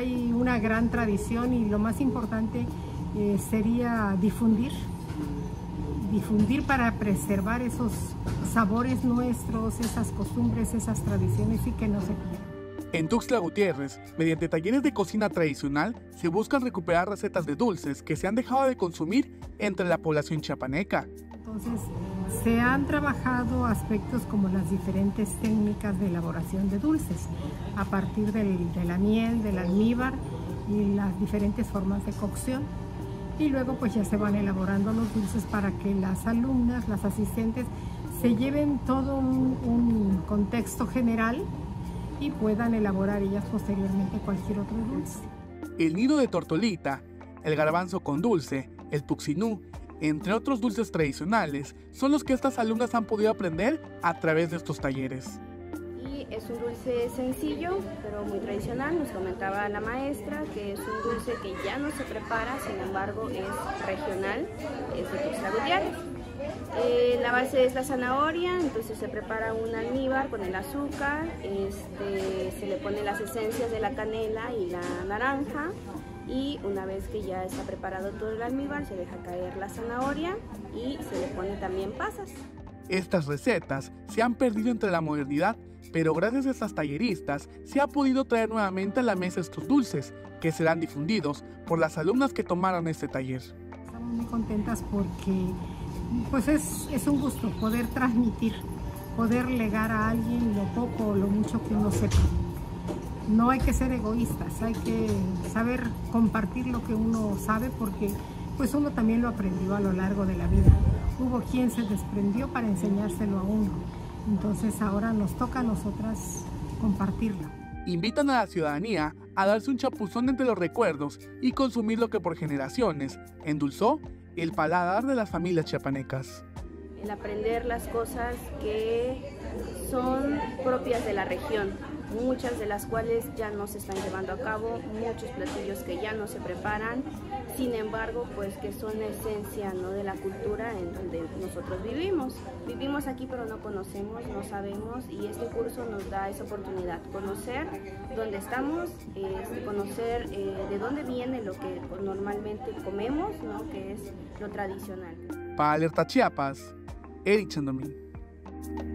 hay una gran tradición y lo más importante sería difundir para preservar esos sabores nuestros, esas costumbres, esas tradiciones y que no se pierdan. En Tuxtla Gutiérrez, mediante talleres de cocina tradicional, se buscan recuperar recetas de dulces que se han dejado de consumir entre la población chiapaneca. Entonces, se han trabajado aspectos como las diferentes técnicas de elaboración de dulces, a partir de la miel, del almíbar y las diferentes formas de cocción. Y luego pues ya se van elaborando los dulces para que las alumnas, las asistentes, se lleven todo un contexto general y puedan elaborar ellas posteriormente cualquier otro dulce. El nido de tortolita, el garbanzo con dulce, el puxinú, entre otros dulces tradicionales, son los que estas alumnas han podido aprender a través de estos talleres. Y es un dulce sencillo, pero muy tradicional. Nos comentaba la maestra que es un dulce que ya no se prepara, sin embargo es regional, es de Tuxtla Gutiérrez. La base es la zanahoria, entonces se prepara un almíbar con el azúcar, se le pone las esencias de la canela y la naranja, y una vez que ya está preparado todo el almíbar se deja caer la zanahoria y se le pone también pasas. Estas recetas se han perdido entre la modernidad, pero gracias a estas talleristas se ha podido traer nuevamente a la mesa estos dulces, que serán difundidos por las alumnas que tomaron este taller. Estamos muy contentas porque pues es un gusto poder transmitir, poder legar a alguien lo poco o lo mucho que uno sepa. No hay que ser egoístas, hay que saber compartir lo que uno sabe porque pues uno también lo aprendió a lo largo de la vida. Hubo quien se desprendió para enseñárselo a uno, entonces ahora nos toca a nosotras compartirlo. Invitan a la ciudadanía a darse un chapuzón entre los recuerdos y consumir lo que por generaciones endulzó el paladar de las familias chiapanecas. El aprender las cosas que son propias de la región, muchas de las cuales ya no se están llevando a cabo, muchos platillos que ya no se preparan, sin embargo, pues que son la esencia, ¿no?, de la cultura en donde nosotros vivimos. Vivimos aquí pero no conocemos, no sabemos, y este curso nos da esa oportunidad, conocer dónde estamos, conocer de dónde viene lo que normalmente comemos, ¿no?, que es lo tradicional. Para Alerta Chiapas, Eric Chandomí.